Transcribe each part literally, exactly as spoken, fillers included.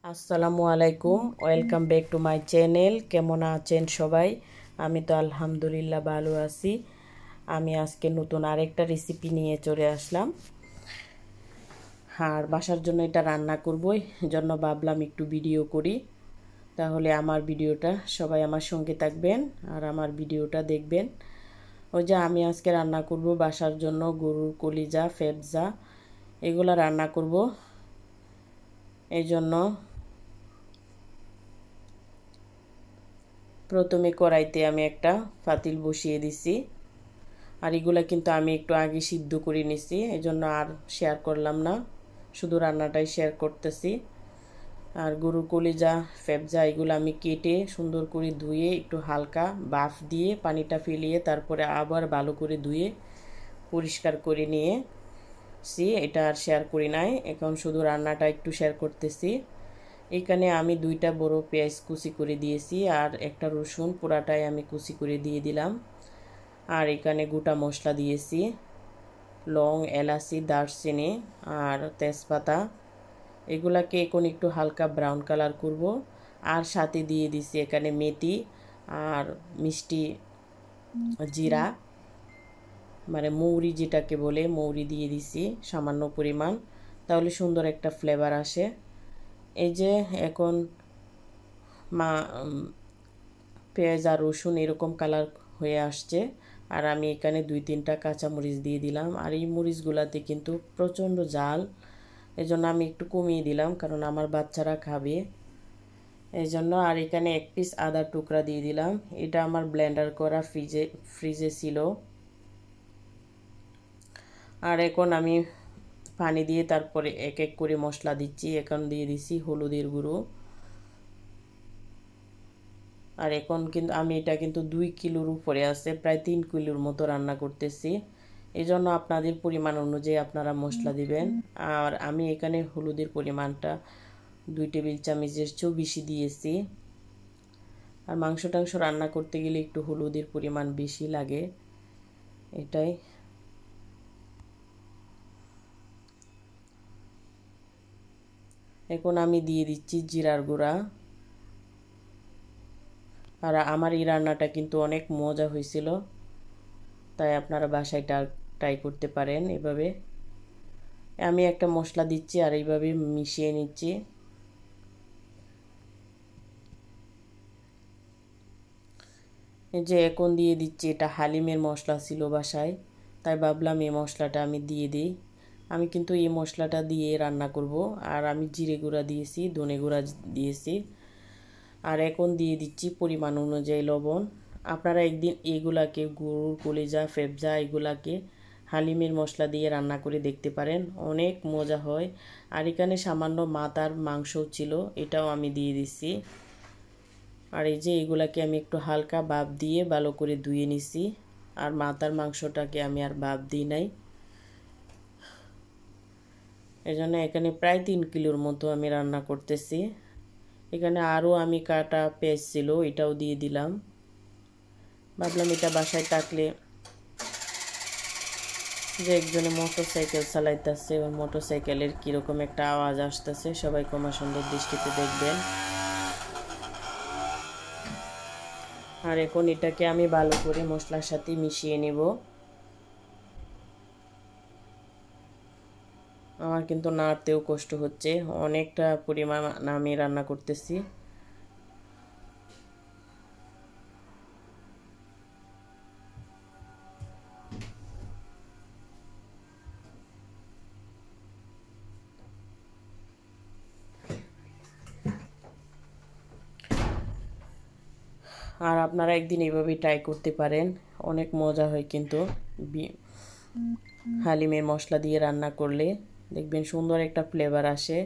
আসসালামু আলাইকুম, welcome back to my channel. কেমন আছেন সবাই? আমি তো আলহামদুলিল্লাহ ভালো আছি। আমি আজকে নতুন আরেকটা রেসিপি নিয়ে চলে আসলাম। আর বাসার জন্য এটা রান্না করবো, জন্য ভাবলাম একটু ভিডিও করি। তাহলে আমার ভিডিওটা সবাই আমার সঙ্গে থাকবেন আর আমার ভিডিওটা দেখবেন। ওই যে আমি আজকে রান্না করব বাসার জন্য গরুর কলিজা, ফেফজা, এগুলো রান্না করব। এই জন্য প্রথমে কড়াইতে আমি একটা পাতিল বসিয়ে দিছি। আর এগুলা কিন্তু আমি একটু আগে সিদ্ধ করে নিছি, এই জন্য আর শেয়ার করলাম না, শুধু রান্নাটাই শেয়ার করতেছি। আর গরুর কলিজা, ফেফজা এগুলো আমি কেটে সুন্দর করে ধুয়ে একটু হালকা বাফ দিয়ে পানিটা ফেলিয়ে তারপরে আবার ভালো করে ধুয়ে পরিষ্কার করে নিয়ে সি এটা আর শেয়ার করি নাই, এখন শুধু রান্নাটা একটু শেয়ার করতেছি। এখানে আমি দুইটা বড় পেঁয়াজ কুচি করে দিয়েছি আর একটা রসুন পুরাটাই আমি কুচি করে দিয়ে দিলাম। আর এখানে গোটা মশলা দিয়েছি, লং, এলাচি, দারচিনি আর তেজপাতা। এগুলাকে এখন একটু হালকা ব্রাউন কালার করব। আর সাথে দিয়ে দিছি এখানে মেথি আর মিষ্টি জিরা, মানে মৌরি যেটাকে বলে, মৌরি দিয়ে দিছি সামান্য পরিমাণ, তাহলে সুন্দর একটা ফ্লেভার আসে। এই যে এখন মা পেঁয়াজ আর রসুন এরকম কালার হয়ে আসছে, আর আমি এখানে দুই তিনটা কাঁচামরিচ দিয়ে দিলাম। আর এই মরিচগুলাতে কিন্তু প্রচণ্ড ঝাল, এই জন্য আমি একটু কমিয়ে দিলাম, কারণ আমার বাচ্চারা খাবে এই জন্য। আর এখানে এক পিস আদার টুকরা দিয়ে দিলাম, এটা আমার ব্লেন্ডার করা ফ্রিজে ফ্রিজে ছিল। আর এখন আমি পানি দিয়ে তারপরে এক এক করে মশলা দিচ্ছি। এখন দিয়ে দিচ্ছি হলুদের গুঁড়ো। আর এখন কিন্তু আমি এটা কিন্তু দুই কিলোর উপরে আছে, প্রায় তিন কিলোর মতো রান্না করতেছি, এই জন্য আপনাদের পরিমাণ অনুযায়ী আপনারা মশলা দিবেন। আর আমি এখানে হলুদের পরিমাণটা দুই টেবিল চামচের চেয়েও বেশি দিয়েছি। আর মাংস টাংস রান্না করতে গেলে একটু হলুদের পরিমাণ বেশি লাগে, এটাই। এখন আমি দিয়ে দিচ্ছি জিরার গুঁড়া। আর আমার এই রান্নাটা কিন্তু অনেক মজা হয়েছিল, তাই আপনারা বাসায় ট্রাই করতে পারেন এভাবে। আমি একটা মশলা দিচ্ছি আর এইভাবে মিশিয়ে নিচ্ছি। এই যে এখন দিয়ে দিচ্ছি, এটা হালিমের মশলা ছিল বাসায়, তাই ভাবলাম এই মশলাটা আমি দিয়ে দিই। আমি কিন্তু এই মশলাটা দিয়ে রান্না করব। আর আমি জিরে গুঁড়া দিয়েছি, ধনে গুঁড়া দিয়েছি। আর এখন দিয়ে দিচ্ছি পরিমাণ অনুযায়ী লবণ। আপনারা একদিন এগুলাকে গরুর কলিজা, ফেফজা এগুলাকে হালিমের মশলা দিয়ে রান্না করে দেখতে পারেন, অনেক মজা হয়। আর এখানে সামান্য মাথার মাংসও ছিল, এটাও আমি দিয়ে দিচ্ছি। আর এই যে এগুলাকে আমি একটু হালকা ভাপ দিয়ে ভালো করে ধুয়ে নিছি। আর মাথার মাংসটাকে আমি আর ভাপ দিই নাই, এই জন্য এখানে প্রায় তিন কিলোর মতো আমি রান্না করতেছি। এখানে আরও আমি কাটা পেঁয়াজ ছিল, এটাও দিয়ে দিলাম। ভাবলাম এটা বাসায় থাকলে, যে একজনে মোটর সাইকেল চালাইতেছে, ওই মোটর সাইকেলের কীরকম একটা আওয়াজ আসতেছে, সবাই ক্ষমা সুন্দর দৃষ্টিতে দেখবেন। আর এখন এটাকে আমি ভালো করে মশলার সাথে মিশিয়ে নেব। আমার কিন্তু নাড়তেও কষ্ট হচ্ছে, অনেকটা পরিমাণ আমি রান্না করতেছি। আর আপনারা একদিন এইভাবেই ট্রাই করতে পারেন, অনেক মজা হয় কিন্তু হালিমের মশলা দিয়ে রান্না করলে, দেখবেন সুন্দর একটা ফ্লেভার আসে।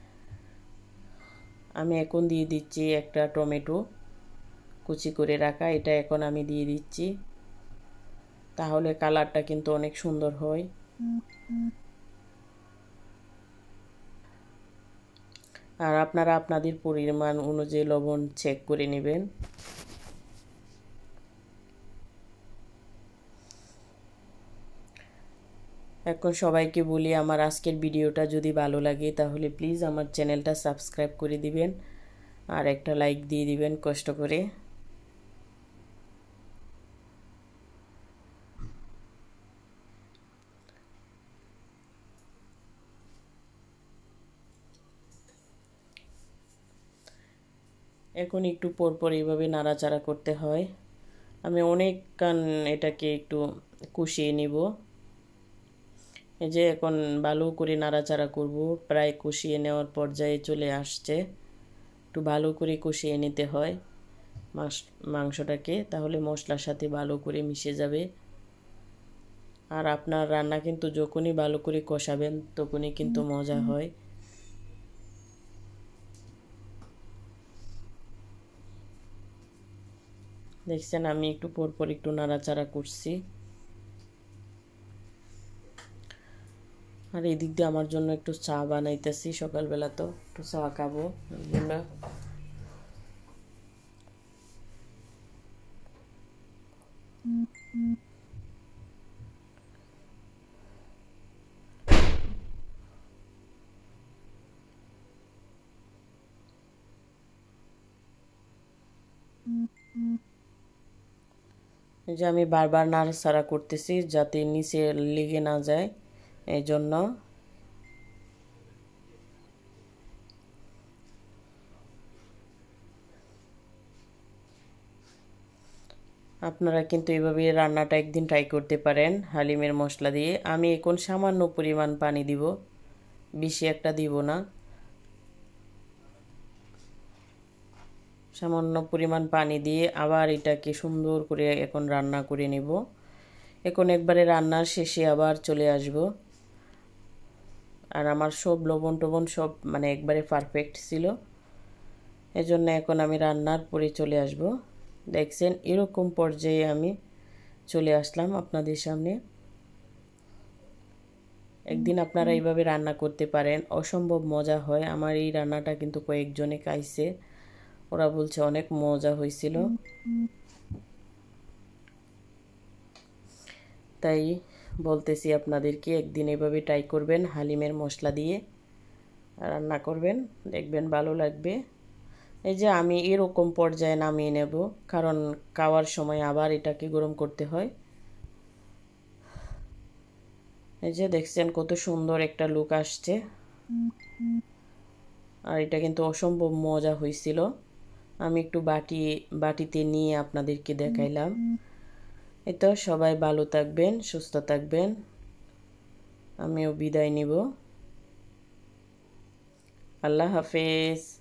আমি এখন দিয়ে দিচ্ছি একটা টমেটো কুচি করে রাখা, এটা এখন আমি দিয়ে দিচ্ছি, তাহলে কালারটা কিন্তু অনেক সুন্দর হয়। আর আপনারা আপনাদের পরিমাণ অনুযায়ী লবণ চেক করে নেবেন। এখন সবাইকে বলি আমার আজকের ভিডিওটা যদি ভালো লাগে তাহলে প্লিজ আমার চ্যানেলটা সাবস্ক্রাইব করে দিবেন আর একটা লাইক দিয়ে দিবেন কষ্ট করে। এখন একটু পর পর এইভাবে নাড়াচাড়া করতে হয়। আমি অনেকক্ষণ এটাকে একটু কষিয়ে নিব। এই যে এখন ভালো করে নাড়াচাড়া করব, প্রায় কষিয়ে নেওয়ার পর্যায়ে চলে আসছে। একটু ভালো করে কষিয়ে নিতে হয় মাংসটাকে, তাহলে মশলার সাথে ভালো করে মিশে যাবে। আর আপনার রান্না কিন্তু যখনই ভালো করে কষাবেন তখনই কিন্তু মজা হয়। দেখছেন আমি একটু পর পর একটু নাড়াচাড়া করছি। আর এই দিক দিয়ে আমার জন্য একটু চা বানাইতেছি, সকালবেলা তো একটু চা খাবো জন্য। যে আমি বারবার নাড়াচাড়া করতেছি যাতে নিচে লেগে না যায়, এই জন্য। আপনারা কিন্তু এইভাবে রান্নাটা একদিন ট্রাই করতে পারেন হালিমের মশলা দিয়ে। আমি এখন সামান্য পরিমাণ পানি দিব, বেশি একটা দিব না। সামান্য পরিমাণ পানি দিয়ে আবার এটাকে সুন্দর করে এখন রান্না করে নেব। এখন একবারে রান্নার শেষে আবার চলে আসব। আর আমার সব লবণ টবণ সব মানে একবারে পারফেক্ট ছিল, এজন্য এখন আমি রান্নার পরে চলে আসব। দেখছেন এরকম পর্যায়ে আমি চলে আসলাম আপনাদের সামনে। একদিন আপনারা এইভাবে রান্না করতে পারেন, অসম্ভব মজা হয়। আমার এই রান্নাটা কিন্তু কয়েকজনে খাইছে, ওরা বলছে অনেক মজা হয়েছিল। তাই বলতেছি আপনাদেরকে একদিন এভাবে ট্রাই করবেন, হালিমের মশলা দিয়ে রান্না করবেন, দেখবেন ভালো লাগবে। এই যে আমি এরকম পর্যায়ে নামিয়ে নেব, কারণ খাওয়ার সময় আবার এটাকে গরম করতে হয়। এই যে দেখছেন কত সুন্দর একটা লুক আসছে। আর এটা কিন্তু অসম্ভব মজা হয়েছিল। আমি একটু বাটি বাটিতে নিয়ে আপনাদেরকে দেখাইলাম। এই তো সবাই ভালো থাকবেন, সুস্থ থাকবেন। আমিও বিদায় নিব। আল্লাহ হাফেজ।